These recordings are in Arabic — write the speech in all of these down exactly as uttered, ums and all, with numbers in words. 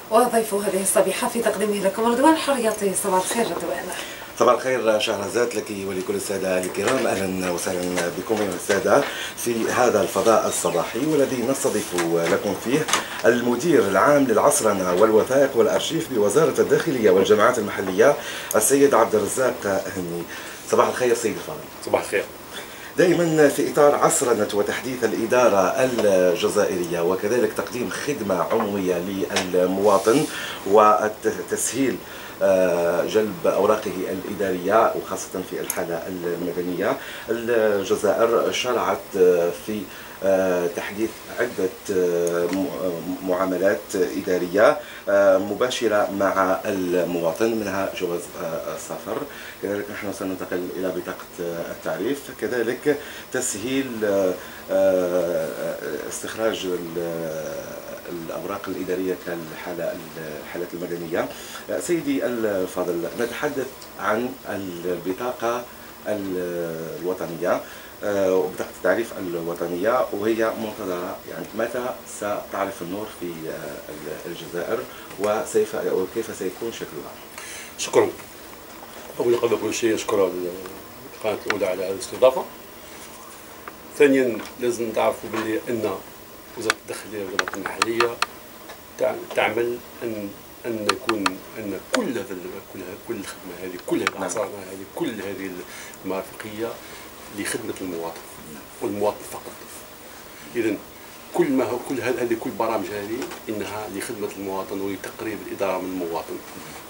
وضيف هذه الصبيحة في تقديمه لكم رضوان الحرياطي. صباح الخير رضوان. صباح الخير شهرزاد لك ولكل السادة الكرام، أهلا وسهلا بكم يا السادة في هذا الفضاء الصباحي والذي نستضيف لكم فيه المدير العام للعصرنة والوثائق والأرشيف بوزارة الداخلية والجماعات المحلية السيد عبد الرزاق هني. صباح الخير سيد الفاضل. صباح الخير. دائما في إطار عصرنة وتحديث الإدارة الجزائرية وكذلك تقديم خدمة عمومية للمواطن وتسهيل جلب أوراقه الإدارية وخاصة في الحالة المدنية، الجزائر شرعت في تحديث عدة معاملات إدارية مباشرة مع المواطن، منها جواز السفر، كذلك نحن سننتقل إلى بطاقة التعريف، كذلك تسهيل استخراج الأوراق الإدارية كالحالة الحالات المدنية. سيدي الفاضل، نتحدث عن البطاقة الوطنية وبطاقة التعريف الوطنية وهي منتظرة، يعني متى ستعرف النور في الجزائر وكيف سيكون شكلها؟ شكرا. أولا قبل كل شيء أشكر القناة الأولى على هذه الاستضافة. ثانيا لازم تعرفوا بلي أن وزارة الداخلية والجماعات المحلية تعمل أن أن يكون أن كل هذا كل كل الخدمة هذه كل هذه العصارنة هذه كل هذه المرافقية لخدمة المواطن والمواطن فقط. إذا كل ما هو كل هذه كل البرامج هذه إنها لخدمة المواطن ولتقريب الإدارة من المواطن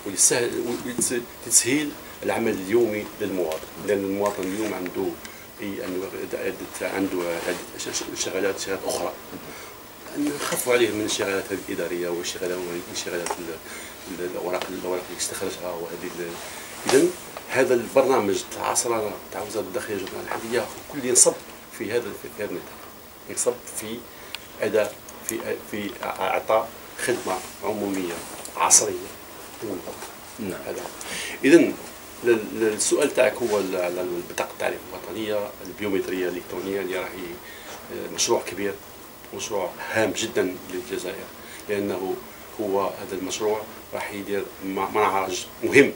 ولتسهيل العمل اليومي للمواطن، لأن المواطن اليوم عنده عنده عنده عدة شغلات شغلات أخرى، نخفوا عليه من الشغلات الإدارية والشغلات والشغلات الأوراق الأوراق اللي يستخرجها وهذه. إذا هذا البرنامج تاع عصرنة تاع وزارة الداخلية والجماعات المحلية كل ينصب في هذا في هذا النطاق، ينصب في أداء في في إعطاء خدمة عمومية عصرية للمواطن. نعم. هذا إذا السؤال تاعك هو على بطاقة التعريف الوطنية البيومترية الإلكترونية اللي راهي مشروع كبير، مشروع هام جدا للجزائر، لأنه هو هذا المشروع راح يدير منهج مهم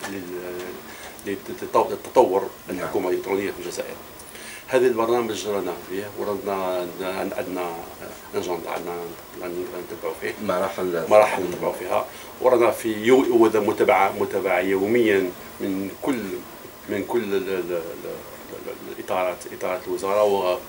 للتطور الحكومة الإلكترونية في الجزائر. هذا البرنامج رانا فيه ورانا عندنا نجند عندنا نتبعوا فيه مراحل مراحل نتبعوا فيها، ورانا في يو متابعة متابعة يوميا من كل من كل الإطارات إطارات الوزارة و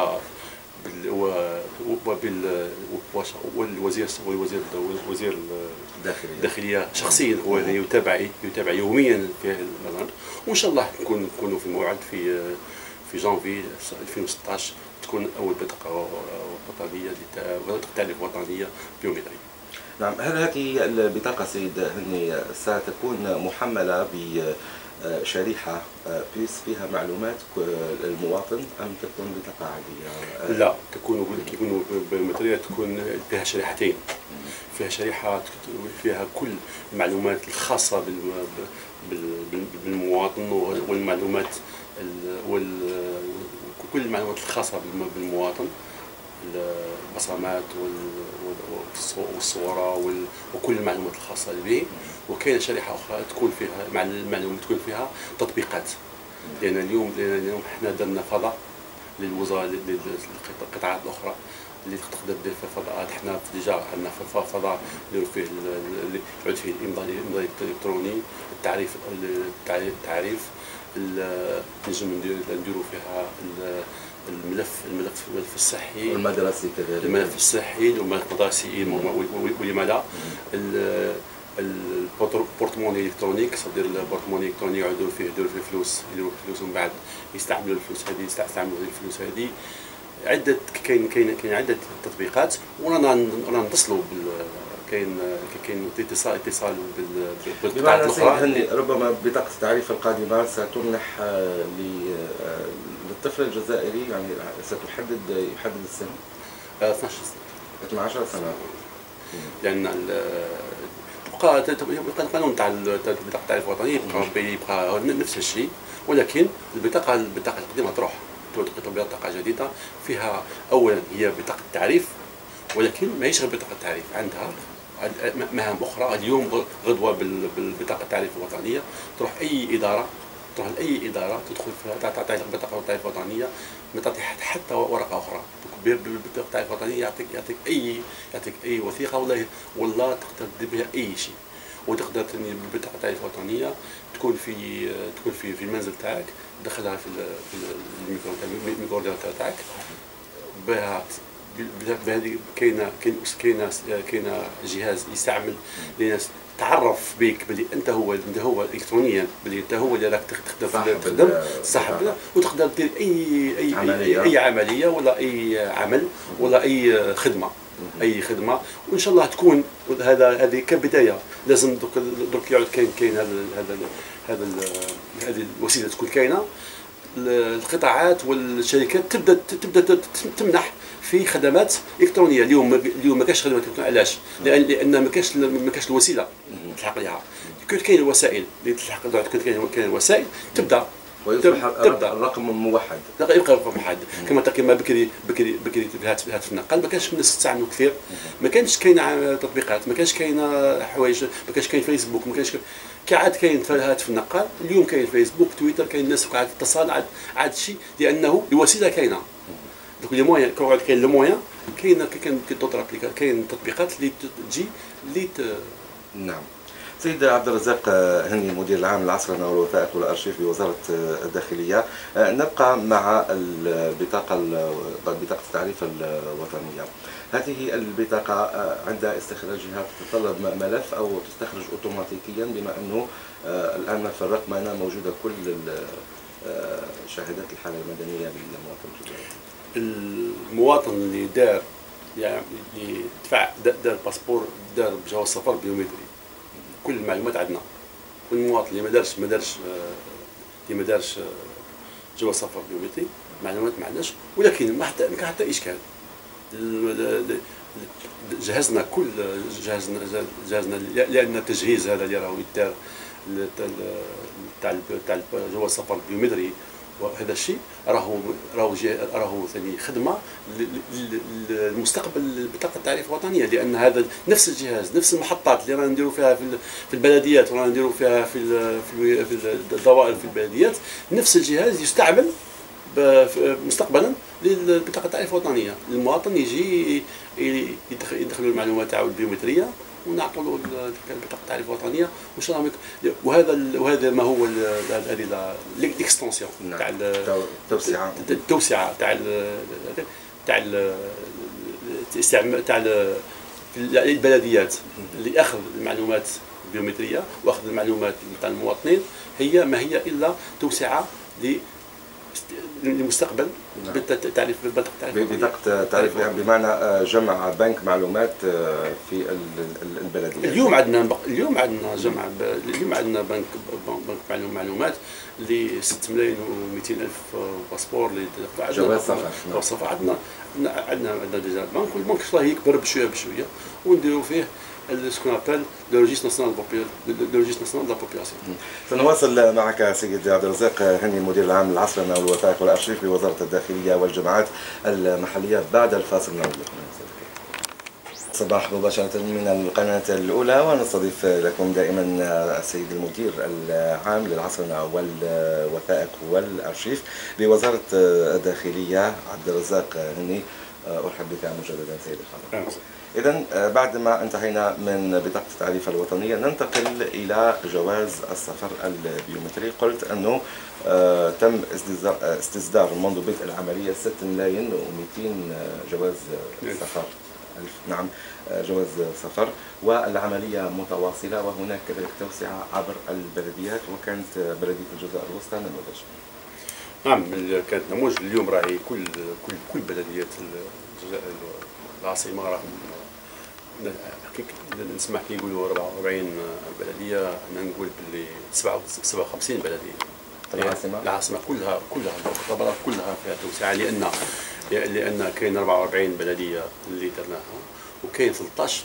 وبال والوزير والوزير وزير الداخلية شخصيا هو يتابع يتابع يوميا في هذا البرنامج، وان شاء الله نكون نكونوا في موعد في في جانفي ألفين وستطاش تكون اول بطاقه وطنيه بطاقه التعريف الوطنيه بيومتريه. نعم. هل هذه البطاقه سيد هني ستكون محمله ب شريحة بيس فيها معلومات المواطن أم تكون بطاقة عادية؟ لا، تكون تكون بيومترية، تكون فيها شريحتين. فيها شريحة فيها كل المعلومات الخاصة بالمواطن والمعلومات وكل المعلومات الخاصة بالمواطن، البصمات والصورة وكل المعلومات الخاصة به. وكاينه شريحه اخرى تكون فيها مع المعلومات تكون فيها تطبيقات، لان اليوم لان اليوم حنا درنا فضاء للوزاره للقطاعات الاخرى اللي تقدر دير فيه فضاءات. حنا ديجا عندنا فضاء نديرو فيه يعود فيه الامضاء الامضاء الالكتروني، التعريف التعريف نجم نديرو فيها الملف الملف الملف الصحي والمدرسي كذلك، الملف الصحي والمدرسي ولما لا. البورتموني الكترونيك، صدير البورتموني الالكتروني يعودوا فيه يديروا فيه فلوس يديروا فيه فلوس ومن بعد يستعملوا الفلوس هذه يستعملوا الفلوس هذه. عده كاين كاين كاين عده تطبيقات، ورانا رانا نتصلوا بال كاين كاين اتصال اتصال بالقطاعات الاخرى. ربما بطاقه التعريف القادمه ستمنح للطفل الجزائري، يعني ستحدد يحدد السن اثناش سنه اثني عشر سنه، لان يبقى القانون تاع بطاقه التعريف الوطني يبقى نفس الشيء، ولكن البطاقه البطاقه القديمه تروح تطلق بطاقه جديده فيها اولا هي بطاقه التعريف، ولكن ماهيش غير بطاقه التعريف، عندها مهام اخرى. اليوم غدوه بالبطاقه التعريف الوطنيه تروح اي اداره، تروح لاي اداره تدخل فيها تعطي لك بطاقه التعريف الوطنيه، ما تعطي حتى ورقه اخرى. بالبطاقه التعريف الوطنيه يعطيك يعطيك اي يعطيك اي وثيقه ولا والله تقدر دير بها اي شيء. وتقدر تني بالبطاقه التعريف الوطنيه تكون في تكون في في المنزل تاعك، تدخلها في الميكرو تاعك بها. بهذه كاينه كاينه كاينه جهاز يستعمل لناس تعرف بك بلي انت هو انت هو الكترونيا بلي انت هو اللي راك تخدم تخدم صاحب، وتقدر دير اي اي عملية. اي عمليه ولا اي عمل ولا اي خدمه اي خدمه. وان شاء الله تكون هذا هذه كبدايه. لازم درك درك يعود كاين كاين هذا هذا هذا هذه الوسيله تكون كاينه. القطاعات والشركات تبدا تبدا تمنح في خدمات الكترونيه. اليوم اليوم ما كاينش خدمات الكترونيه. علاش؟ لان لان ما كاينش ما كاينش الوسيله تلحق لها. كنت كاين الوسائل اللي تلحق، كنت كاين كاين الوسائل تبدا تبدا الرقم موحد، يبقى رقم موحد. كما كما بكري بكري بكري الهاتف النقال ما كانش الناس تستعملوا كثير، ما كانش كاين تطبيقات، ما كانش كاين حوايج، ما كانش كاين فيسبوك، ما كانش كي عاد كاين في الهاتف النقال. اليوم كاين فيسبوك، تويتر، كاين الناس قاعده تتصل، عاد عاد شيء لانه الوسيله كاينه. دوك لي موان كون كاين لو موان كاين كاين دوطر ابليكاسيون، كاين تطبيقات اللي تجي اللي نعم. سيد عبد الرزاق هني المدير العام للعصرنة والوثائق والارشيف بوزارة الداخلية، نبقى مع البطاقة بطاقة التعريف الوطنية. هذه البطاقة عند استخراجها تتطلب ملف او تستخرج اوتوماتيكيا، بما انه الان في الرقمنة موجودة كل شهادات الحالة المدنية للمواطن الجزائري. المواطن اللي دار يعني اللي دفع دار باسبور، دار جواز سفر بيومتري، كل المعلومات عندنا. والمواطن اللي ما دارش ما دارش اللي ما دارش جواز سفر بيومتري معلومات ما عندناش. ولكن ما حتى ما كان حتى اشكال. جهزنا كل جهزنا جهزنا لان التجهيز هذا اللي راهو يدار تاع تاع جواز السفر البيومتري، وهذا الشيء راهو راهو راهو ثاني خدمه للمستقبل بطاقه التعريف الوطنيه. لان هذا نفس الجهاز، نفس المحطات اللي رانا نديروا فيها في في البلديات ورانا نديروا فيها في في الدوائر في البلديات، نفس الجهاز يستعمل مستقبلا للبطاقه التعريف الوطنيه. المواطن يجي يدخل المعلومات تاعو البيومتريه ونعطوا له بطاقه التعريف الوطنيه وان شاء الله. وهذا وهذا ما هو هذه ليكستونسيون تاع التوسعه التوسعه تاع تاع الاستعمال تاع البلديات لأخذ المعلومات البيومتريه واخذ المعلومات تاع المواطنين. هي ما هي الا توسعه للمستقبل بالتعريف بطاقة تعريف بمعنى جمع بنك معلومات في البلديات. اليوم عندنا اليوم عندنا جمع اليوم عندنا بنك بنك معلومات ل ستة ملايين ومئتين ألف باسبور اللي جواز سفر. جواز سفر عندنا عندنا عندنا ديجا البنك، والبنك راه يكبر بشويه بشويه ونديروا فيه سكون ابل لو ريجيستر ناسيونال لو ريجيستر ناسيونال لا بوبولاسيون. سنواصل معك سيد عبد الرزاق هني المدير العام للعصرنة والوثائق والارشيف بوزارة الداخلية والجماعات المحلية بعد الفاصل. نعود لكم. صباح مباشرة من القناة الأولى، ونستضيف لكم دائما السيد المدير العام للعصرنة والوثائق والارشيف بوزارة الداخلية عبد الرزاق هني. أرحب بك مجددا سيدي الفاضل. إذا بعد ما انتهينا من بطاقة التعريف الوطنية ننتقل إلى جواز السفر البيومتري. قلت أنه آه تم استصدار منذ بدء العملية ستة ملايين ومئتين جواز سفر. نعم جواز سفر، والعملية متواصلة وهناك كذلك توسعة عبر البلديات، وكانت بلدية الجزائر الوسطى نموذج. نعم كانت نموذج. اليوم راهي كل كل كل بلديات الجزائر العاصمة راهم نسمع كي يقولوا أربعة وأربعين بلدية، أنا نقول باللي سبعة وخمسين بلدية. العاصمة العاصمة كلها كلها تعتبر كلها فيها توسعة، لأن لأن كاين أربعة وأربعين بلدية اللي درناها، وكاين ثلاثة عشر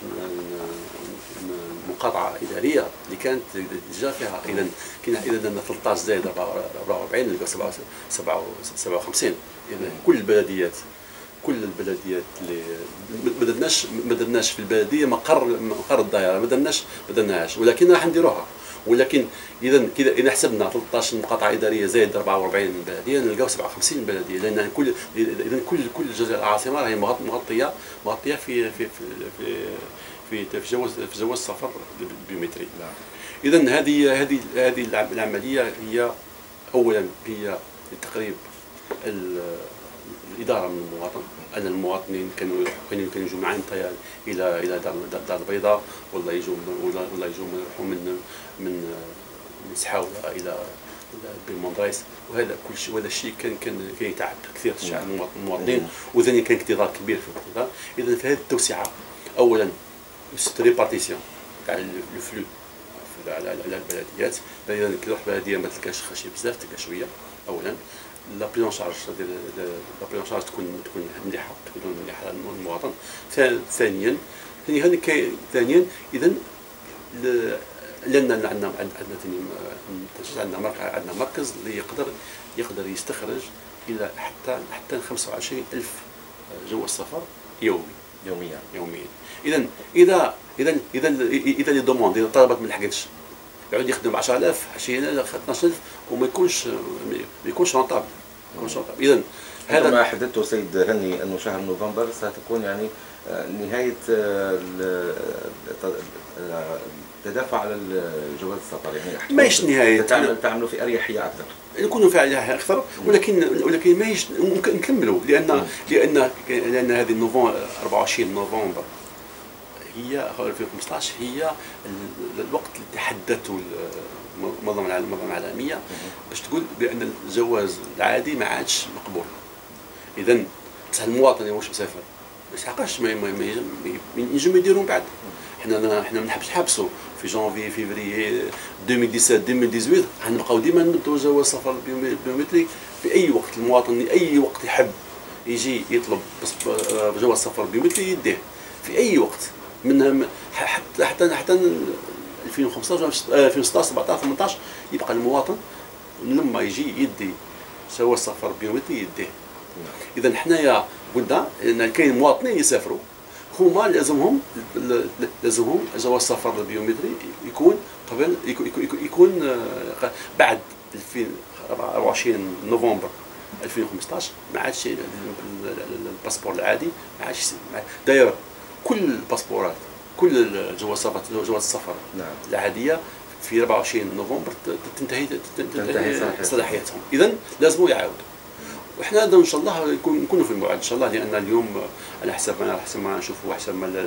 مقاطعة إدارية اللي كانت ديجا فيها. إذا كاين إذا درنا ثلاثة عشر زائد أربعة وأربعين نلقاو سبعة وخمسين. إذا كل البلديات كل البلديات اللي ما درناش ما درناش في البلديه مقر مقر الدائره، ما درناش ما درناهاش، ولكن راح نديروها. ولكن اذا كذا اذا حسبنا ثلاثطاش مقاطعه اداريه زائد أربعة وأربعين بلديه نلقاو سبعة وخمسين بلديه، لان كل اذا كل كل الجزائر العاصمه راهي مغطيه مغطيه في في في في في جواز في جواز السفر البيومتري. اذا هذه هذه هذه العمليه هي اولا هي لتقريب الاداره من المواطن، ان المواطنين كانوا كانوا يجوا معنا الطيار الى الى دار الدار البيضاء، ولا يجوا ولا ولا يجوا يروحوا من من من سحاوله الى بالمندريس، وهذا كل شيء وهذا الشيء كان كان كان يتعب كثير الشعب المواطنين، وثاني كان اكتظاظ كبير في الاقتضاء. اذا في هذه التوسعه اولا ريبارتيسيون تاع الفلو على على البلديات، اذا كي تروح بلديه ما تلقاش خشي بزاف، تلقى شويه اولا. لا بريون شارج ديال لا بريون شارج تكون تكون مليحه تكون مليحه للمواطن. ثانيا ثانيا ثانيا اذا لان عندنا عندنا عندنا عندنا مركز اللي يقدر يقدر يستخرج الى حتى حتى خمسة وعشرين ألف جواز سفر يومي يوميا يوميا. اذا اذا اذا اذا اذا لي دوموند اذا طلبت ما لحقتش يعود يخدم ب عشرة آلاف عشرين آلاف اثناش ألف وما يكونش ما يكونش رونطابل ما يكونش رونطابل. اذا هذا ما حددته سيد هني انه شهر نوفمبر ستكون يعني نهايه التدافع على جواز السفر، يعني ماهيش نهايه تعملوا في اريحيه اكثر، نكونوا في اريحيه اكثر، ولكن ولكن ماهيش نكملوا لان لان لان هذه نوفمبر أربعة وعشرين نوفمبر هي ألفين وخمسطاش هي الوقت اللي تحدثته المنظمه العالميه باش تقول بان الجواز العادي ما عادش مقبول. اذا بصح المواطن اللي واش مسافر ما يسحقش ما ينجم يديروا من بعد. حنا حنا ما نحبش نحبسوا في جانفي فيفري ألفين وسبعطاش ألفين وثمانية عشر، غنبقاو ديما نبداو جواز سفر بيومتري في اي وقت. المواطن اي وقت يحب يجي يطلب جواز سفر بيومتري يديه في اي وقت، من حتى حتى حتى ألفين وخمسطاش ألفين وستطاش سبعطاش ثمنطاش يبقى المواطن لما يجي يدي جواز سفر بيومتري يديه. اذا حنايا قلنا ان كاين مواطنين يسافروا هما لازمهم لازمهم جواز السفر البيومتري يكون قبل يكون بعد ألفين وأربعة وعشرين نوفمبر ألفين وخمسطاش ما عادش الباسبور العادي ما عادش داير كل الباسبورات كل جواز جواز السفر العاديه في أربعة وعشرين نوفمبر تنتهي تنتهي صلاحيتهم. اذا لازموا يعاودوا، وحنا ان شاء الله نكونوا في الموعد ان شاء الله، لان اليوم على حسب ما على حسب ما نشوفوا حسب ما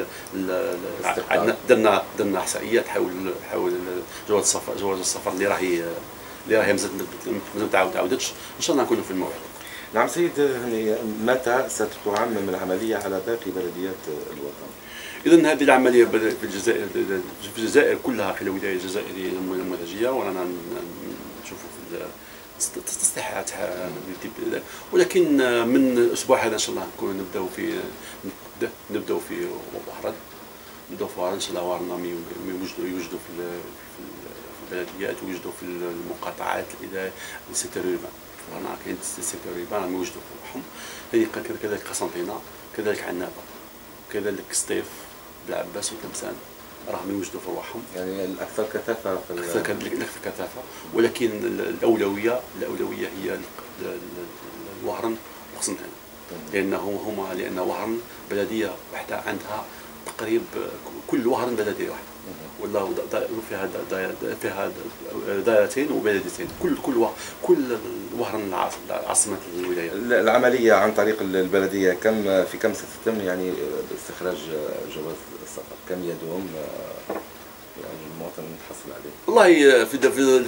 عندنا درنا درنا احصائيات حول حول جواز السفر جواز السفر اللي راهي اللي راهي مازال ما تعاودتش، ان شاء الله نكونوا في الموعد. نعم سيد هني، متى ستعمم العمليه على باقي بلديات الوطن؟ اذا هذه العمليه في الجزائر في الجزائر كلها في الولايه الجزائريه النموذجيه، ورانا نشوفوا في تصليحاتها، ولكن من الاسبوع هذا ان شاء الله نكون نبداو في نبداو في وهران نبداو في وهران ان شاء الله. وهران يوجدوا يوجدوا في البلديات ويوجدوا في المقاطعات الى السيكتور اوربان. هنا كاين السيكتور اوربان يوجدوا فيهم، كذلك قسنطينه كذلك عنابه كذلك سطيف بالعباس وتلمسان راهم يوجدوا في رواحهم، يعني الاكثر كثافه في الاكثر الاكثر كثافه. ولكن الاولويه الاولويه هي الوهران وقسنطينه، لانه هما لان وهران بلديه واحده عندها تقريب كل وهران بلديه واحده، ولا فيها فيها دائرتين وبلديتين، كل كل كل وهران عاصمه الولايه. العمليه عن طريق البلديه كم في كم ستتم يعني استخراج جواز السفر؟ كم يدوم يعني المواطن يتحصل عليه؟ والله في في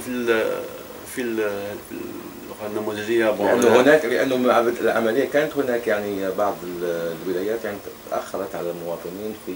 في في النموذجيه لانه هناك لانه العمليه كانت هناك يعني بعض الولايات يعني تاخرت على المواطنين في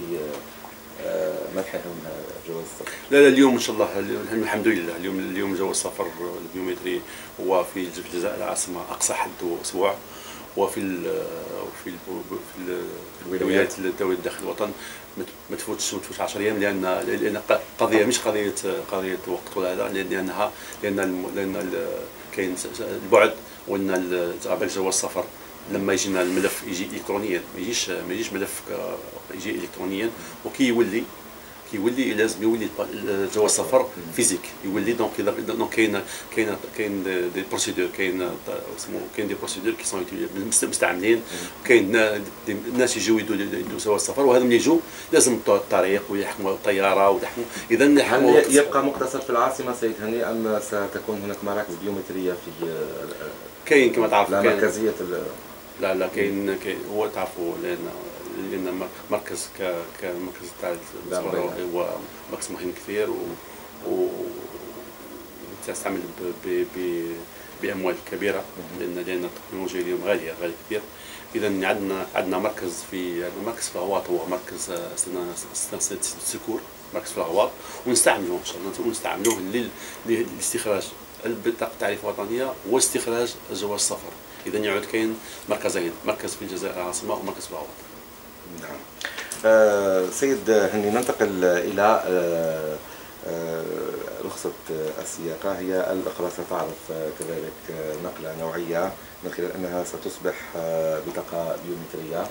منحهم جواز السفر. لا لا اليوم ان شاء الله الحمد لله اليوم اليوم جواز السفر البيومتري هو في الجزائر العاصمه اقصى حده اسبوع، وفي ال في ال في الولايات الدوليه داخل الوطن ما تفوتش ما تفوتش عشرة ايام، لان لان قضيه مش قضيه قضيه وقت ولا هذا، لانها لان لان كاين البعد، وان جواز السفر لما يجينا الملف يجي الكترونيا، ما يجيش ما يجيش ملف يجي الكترونيا، وكي يولي كيولي لازم يولي جواز السفر فيزيك يولي. دونك دونك كاين كاين كاين دي بروسيدور، كاين اسمو كاين دي بروسيدور كي سون مستعملين، كاين الناس يجيو يدوا جواز السفر، وهذا ملي يجوا لازم الطريق ويحكموا الطياره ويحكموا. اذا هل يبقى مقتصر في العاصمه سيد هاني ام ستكون هناك مراكز بيومتريه في كاين كما تعرفوا كاين مركزيه؟ لا لا كاين كاين هو تعرفوا لان لان مركز كمركز تاع هو مركز مهم كثير و تستعمل باموال كبيره، لان لان التكنولوجيا اليوم غاليه غاليه كثير. اذا عندنا عندنا مركز في مركز في الهواط، هو مركز سكور، مركز في الهواط، ونستعملوه ان شاء الله ونستعملوه لاستخراج البطاقه التعريف الوطنيه واستخراج جواز السفر. اذا يعود كاين مركزين، مركز في الجزائر العاصمه ومركز في الهواط. نعم. آه سيد هني ننتقل الى آه آه رخصة السياقة. هي الأخرى ستعرف كذلك نقلة نوعية من خلال أنها ستصبح بطاقة بيومترية،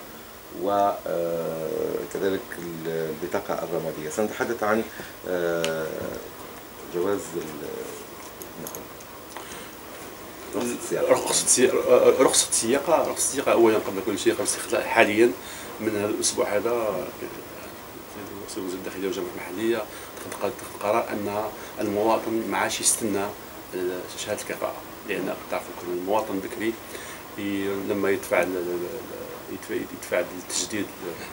وكذلك البطاقة الرمادية. سنتحدث عن جواز رخصة السياقة. رخصة السياقة رخصة السياقة أولا قبل كل شيء قبل استخدام حاليا من هذا الأسبوع هذا وزارة الداخلية والجامعة المحلية اتخذت قرار أن المواطن ما عادش يستنى شهادة الكفاءة، لأن تعرفوا المواطن بكري لما يدفع يدفع التجديد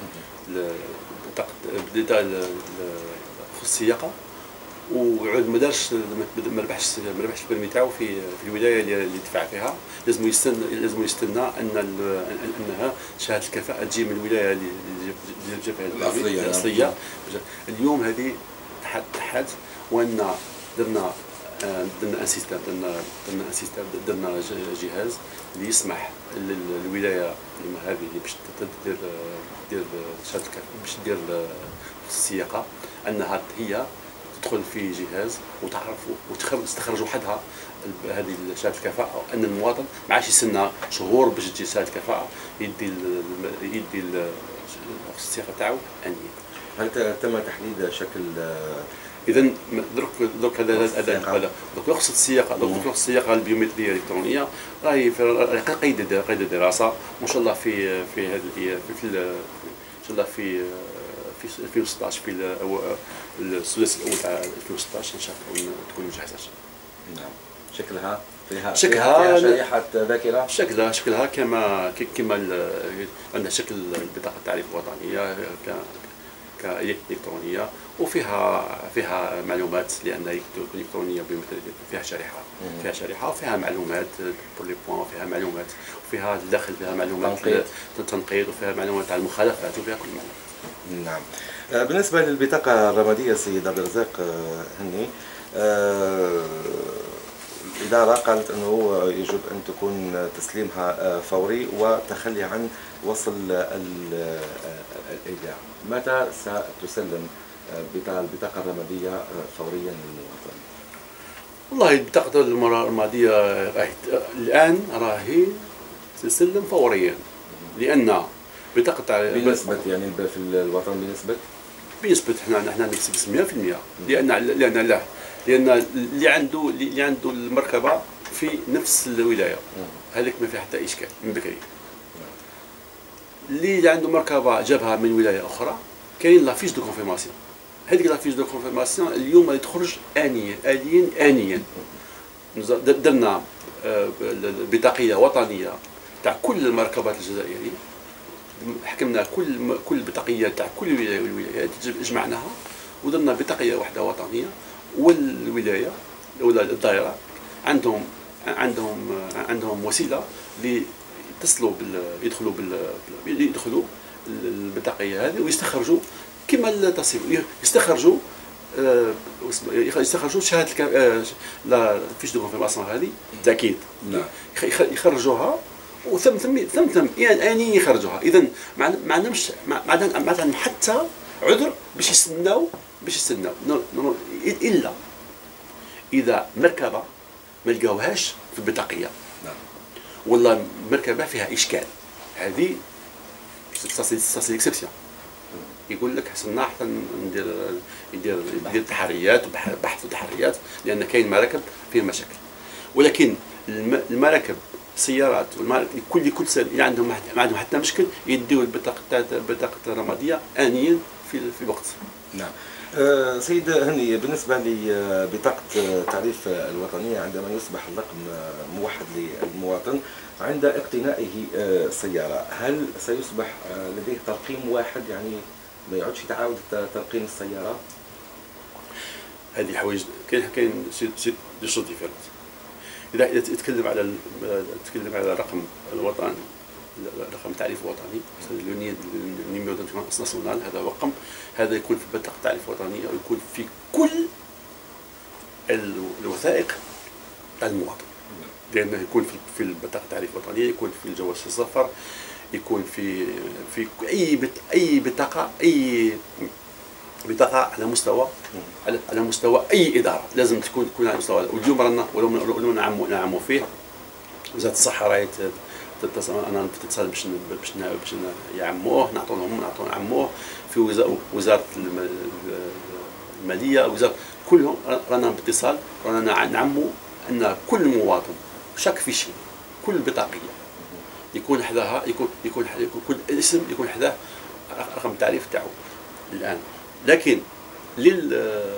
رخصة السياقة ويعود ما دارش ما ربحش ما ربحش البرمي تاعو في في الولايه اللي دفع فيها، لازم يستنى لازم يستنى ان انها شهاده الكفاءه تجي من الولايه اللي جابها الاصليه الاصليه. اليوم هذه تحت وان درنا درنا ان سيستم درنا درنا ان سيستم درنا جهاز اللي يسمح للولايه هذه اللي باش دير دير شهاده الكفاءه باش دير السياقه انها هي تدخل في جهاز وتعرف وتستخرج وحدها هذه شهاده الكفاءه، ان المواطن ما عادش يستنى شهور باش تجي شهاده الكفاءه، يدي يدي السياقه تاعو انيا. هل تم تحديد شكل؟ اذا درك درك هذا هذا درك رخصه السياقه درك رخصه السياقه البيومتريه الالكترونيه راهي قيد قيد دراسه، وان شاء الله في في هذه في ان شاء الله في في ألفين وستطاش في الثلاثي الاول تاع ألفين وستطاش ان شاء الله تكون مجهزه. نعم. شكلها فيها شكلها فيها شريحه ذاكره؟ شكلها شكلها كما كما عندها شكل البطاقه التعريف الوطنيه كالكترونيه، وفيها فيها معلومات لان الالكترونيه فيها شريحه فيها شريحه وفيها معلومات بور لي بوان، وفيها معلومات وفيها الداخل فيها معلومات التنقيط وفيها معلومات على المخالفات وفيها كل معلومات. نعم. بالنسبة للبطاقة الرمادية سيد عبد الرزاق هني، الإدارة قالت أنه يجب أن تكون تسليمها فوري وتخلي عن وصل الإيداع. متى ستسلم البطاقة الرمادية فوريا للمواطن؟ والله البطاقة الرمادية الآن راهي تسلم فوريا، لأن بطاقة بنسبة يعني في الوطن بنسبة بنسبة احنا احنا نكسب مئة بالمئة، لأن لأن لا لأن اللي عنده اللي عنده المركبة في نفس الولاية هذيك ما فيها حتى إشكال من بكري. اللي عنده مركبة جابها من ولاية أخرى كاين لا فيش دو كونفيرماسيون، هذيك لا فيش دو كونفيرماسيون اليوم تخرج آنيا آليا آنيا. درنا بطاقية وطنية تاع كل المركبات الجزائرية، حكمنا كل كل البطاقيه تاع كل ولايه والولايات جمعناها ودرنا بطاقيه واحده وطنيه، والولايه ولا الدائره عندهم عندهم عندهم وسيله اللي يتصلوا بال يدخلوا بال يدخلوا البطاقيه هذه ويستخرجوا كما التصريف يستخرجوا يستخرجوا شهاده لا فيش دو كونفيرماسيون هذه تاكيد يخرجوها وثم ثم ثم ثم يعني يخرجوها. اذا ما عندهمش ما عندهم حتى عذر باش يستناو باش يستناو الا اذا مركبه ما لقاوهاش في البطاقيه. نعم. ولا مركبه فيها اشكال، هذه ساسي اكسبسيون. يقول لك حسنا حتى ندير يدير يدير تحريات وبحث وتحريات، لان كاين مراكب فيها مشاكل. ولكن المراكب السيارات والمراكب كل كل سنه اللي عندهم ما عندهم حتى مشكل يديو البطاقه البطاقه الرماديه انيا في في الوقت. نعم. أه سيد هني، بالنسبه لبطاقه التعريف الوطنيه عندما يصبح الرقم موحد للمواطن عند اقتنائه السياره، هل سيصبح لديه ترقيم واحد، يعني ما يعودش يتعاود ترقيم السياره؟ هذه حوايج كاين كاين سي دي شوز ديفيرونت. اذا تتكلم على تتكلم على الرقم الوطني، رقم تعريف وطني، النيميرو دو ناسيونال، هذا رقم هذا يكون في بطاقه التعريف الوطنيه ويكون في كل الوثائق تاع المواطن، لانه يكون في البطاقه التعريف الوطنيه، يكون في الجواز السفر، يكون في في اي بت اي بطاقه اي بطاقه على مستوى على مستوى اي اداره لازم تكون تكون على مستوى. واليوم رانا ولو نعموا نعموا فيه، وزاره الصحه راهي تتصل، انا تتصل باش باش باش يعموه، نعطوا لهم نعطوا نعموه في وزاره الماليه، وزاره كلهم رانا باتصال، رانا نعموا ان كل مواطن شاك فيشي كل بطاقيه يكون حداها يكون يكون يكون كل اسم يكون حداه رقم التعريف تاعو الان. لكن لل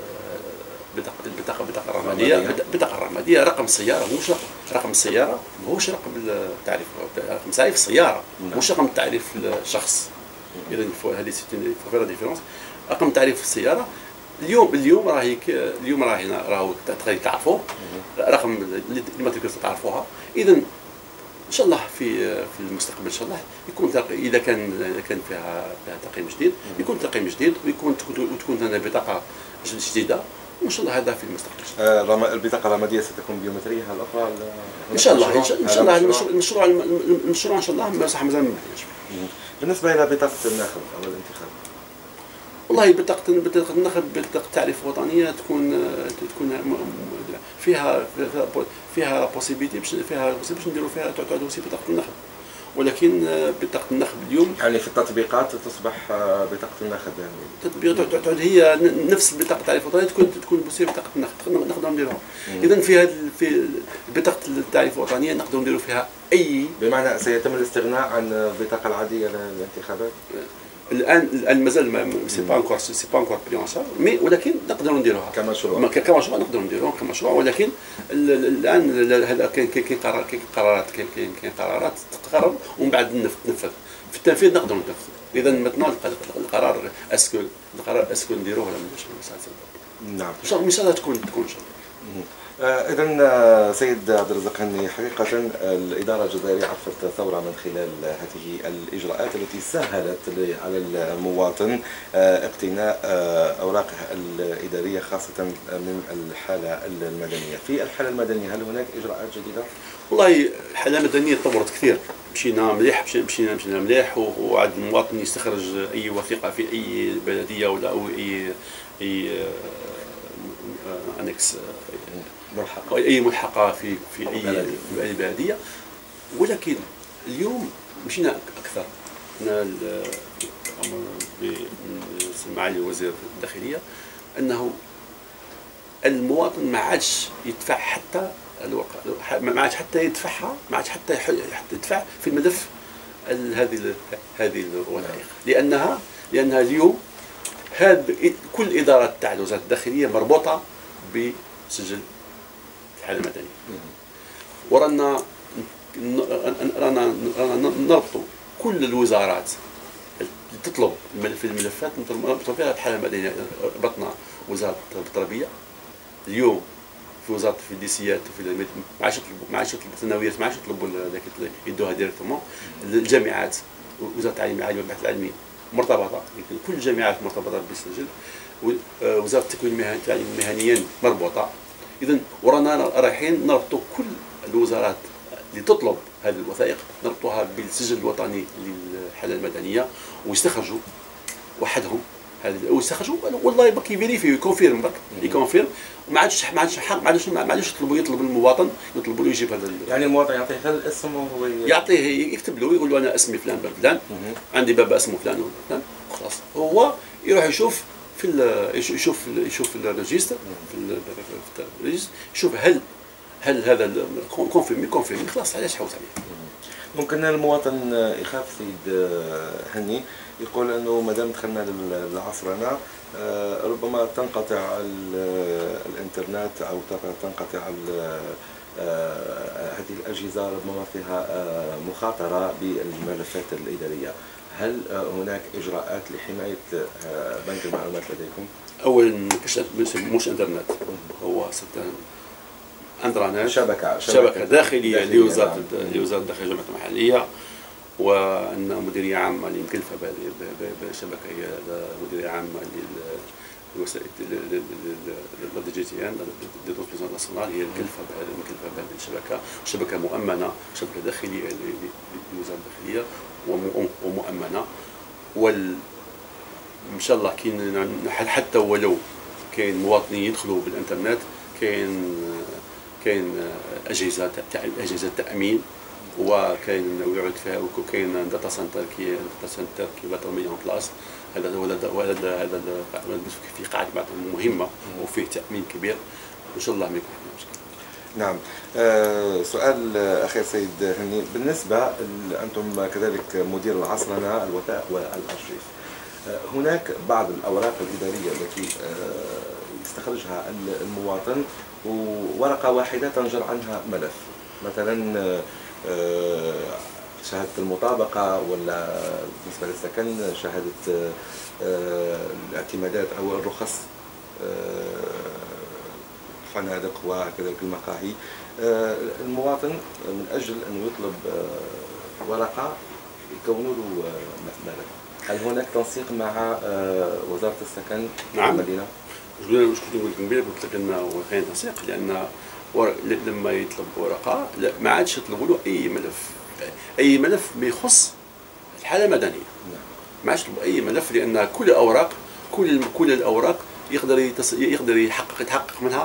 البطاقه البطاقه البطاقه الرماديه البطاقه الرماديه رقم السياره مش رقم رقم السياره ماهوش رقم التعريف، رقم تعريف السياره مش رقم تعريف الشخص. اذا هذه فيها ديفيرونس. رقم تعريف السياره اليوم اليوم راهي اليوم راهي راهو تعرفوه، رقم الماتريكول تعرفوها. اذا ان شاء الله في في المستقبل ان شاء الله يكون اذا كان اذا كان فيها فيها تقييم جديد يكون تقييم جديد ويكون وتكون لنا بطاقه جديده، وان شاء الله هذا في المستقبل. آه البطاقه الرماديه ستكون بيومتريه الاخرى ان شاء الله ان شاء الله المشروع المشروع ان شاء الله صح مازال ما بداش. بالنسبه الى بطاقه الناخب او الانتخاب، والله بطاقه بطاقه النخب بطاقه تعريف وطنيه تكون تكون فيها فيها بوسيبيتي باش فيها باش نديروا فيها تعود وسيله بطاقه النخب. ولكن بطاقه النخب اليوم يعني في التطبيقات تصبح بطاقه النخب، يعني التطبيقات تعود هي نفس بطاقه التعريف الوطني تكون تكون بوسيله بطاقه النخب نقدروا نديروها. اذا في هذه في بطاقه التعريف الوطنيه نقدروا نديروا فيها اي، بمعنى سيتم الاستغناء عن البطاقه العاديه للانتخابات. الان الان مازال سي با انكور سي با انكور بري اون شارج، مي ولكن نقدروا نديروها كمشروع كمشروع نقدروا نديروها كمشروع. ولكن الان هذا كاين كاين قرار كاين قرارات كاين كاين قرارات تقرر ومن بعد تنفذ. في التنفيذ نقدروا ننفذ. اذا مثلا القرار اسكو القرار اسكو نديروه ولا ما نديروش. نعم ان شاء الله ان شاء الله تكون تكون ان شاء الله. إذا سيد عبد الرزاق هني، حقيقة الإدارة الجزائرية عرفت ثورة من خلال هذه الإجراءات التي سهلت على المواطن اقتناء أوراقه الإدارية خاصة من الحالة المدنية. في الحالة المدنية هل هناك إجراءات جديدة؟ والله الحالة المدنية تطورت كثير، مشينا مليح مشينا مشينا مليح، وعاد المواطن يستخرج أي وثيقة في أي بلدية ولا أو أي أي أنكس ملحقة أي ملحقة في في أي في أي بلدية. ولكن اليوم مشينا أكثر. معالي وزير الداخلية أنه المواطن ما عادش يدفع حتى الورقة، ما عادش حتى يدفعها، ما عادش حتى يدفع في الملف هذه هذه الوثائق، لأنها لأنها اليوم هذا كل الإدارات تاع وزارة الداخلية مربوطة بسجل الحالة المدنية. ورانا رانا نربطوا كل الوزارات اللي تطلب في الملفات نربطوا فيها الحالة المدنية. ربطنا وزارة التربية اليوم في وزارة في الديسيات وفي ما عادش يطلبوا ما عادش يطلبوا الثانويات، ما عادش يطلبوا يدوها ديريكتومون. الجامعات وزارة التعليم العالي والبحث العلمي مرتبطة، كل الجامعات مرتبطة بالسجل. وزارة التكوين المهنيين مربوطة. إذا ورانا رايحين نربطوا كل الوزارات اللي تطلب هذه الوثائق نربطوها بالسجل الوطني للحالة المدنية، ويستخرجوا وحدهم هذه ويستخرجوا والله برك كيفيريفي يكونفيرم برك يكونفيرم وما عادش ما عادش حق ما عادش ما عادش يطلبوا يطلب المواطن يطلبوا له يجيب هذا. يعني المواطن يعطيه غير الاسم وهو يعطيه يكتب له يقول له انا اسمي فلان بن فلان عندي بابا اسمه فلان وفلان خلاص هو يروح يشوف في يشوف يشوف الريجستر في الريجستر يشوف هل هل هذا كونفيرمي كونفيرمي خلاص علاش حوس عليه. ممكن المواطن يخاف سيد هني يقول انه ما دام دخلنا للعصرنه ربما تنقطع الانترنت او تنقطع هذه الاجهزه ربما فيها مخاطره بالملفات الاداريه. هل هناك اجراءات لحمايه بنك المعلومات لديكم؟ اولا مش انترنت هو اندرانت شبكه شبكه داخليه لوزاره لوزاره الداخليه الجامعات المحليه وان مديريه عامه اللي مكلفه بالشبكه هي مديريه عامه للوسائل للدي جي تي ان دي ترانسميسيون ناسيونال هي المكلفه المكلفه بهذه الشبكه. شبكه مؤمنه شبكه داخليه للوزاره الداخليه ومؤمنه وال ان شاء الله كاين حتى ولو كاين مواطنين يدخلوا بالانترنت كاين كاين اجهزه اجهزه تامين وكاين ويعود فيها وكاين داتا سنتر كي داتا سنتر كي لا ترمي اون بلاص. هذا هو هذا هذا في قاعده مهمه وفيه تامين كبير وان شاء الله ما يكون مشكل. نعم. آه سؤال اخير سيد هني بالنسبه انتم كذلك مدير العصرنه الوثائق والارشيف. آه هناك بعض الاوراق الاداريه التي آه يستخرجها المواطن وورقه واحده تنجر عنها ملف مثلا آه شهاده المطابقه ولا بالنسبه للسكن شهاده آه الاعتمادات او الرخص الفنادق آه وكذلك المقاهي. آه المواطن من اجل انه يطلب آه ورقه يكونوا له ملف. هل هناك تنسيق مع آه وزاره السكن نعم. المدينه؟ مش كنت نقول لك قبيله قلت لك انه كاين تنسيق لان لما يطلب ورقه ما عادش يطلبوا له اي ملف اي ملف ما يخص الحاله المدنيه. ما عادش يطلبوا اي ملف لان كل الاوراق كل كل الاوراق يقدر يتص... يقدر يحقق يتحقق منها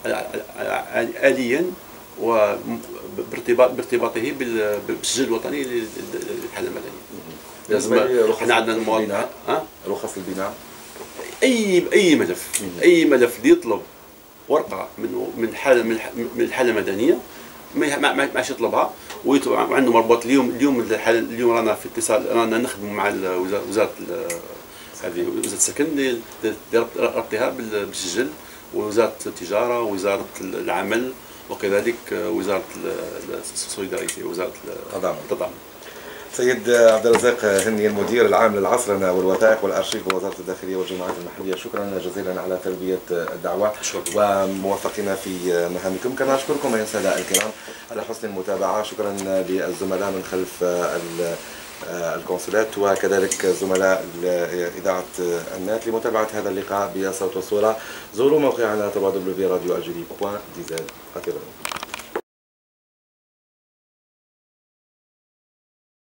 آليا وبارتباط بارتباطه بالسجل الوطني للحاله المدنيه. لازم احنا عندنا المواطن رخص البناء اي اي ملف اي ملف اللي يطلب ورقه من من حاله من الحاله المدنيه ما ما عادش يطلبها وعنده مربوط اليوم اليوم الحاله اليوم رانا في اتصال رانا نخدموا مع وزاره هذه وزاره السكن لربطها بالسجل ووزاره التجاره ووزاره العمل وكذلك وزاره السوليداريتي وزاره التضامن. سيد عبد الرزاق هني المدير العام للعصرنه والوثائق والارشيف بوزاره الداخليه والجماعات المحليه شكرا جزيلا على تلبيه الدعوه وموفقين في مهامكم. كما اشكركم ايها الساده الكرام على حسن المتابعه. شكرا للزملاء من خلف الكونسولات وكذلك زملاء اذاعه النات لمتابعه هذا اللقاء بصوت وصوره. زوروا موقعنا دبليو دبليو دبليو دوت راديو الجيري دوت دي زد.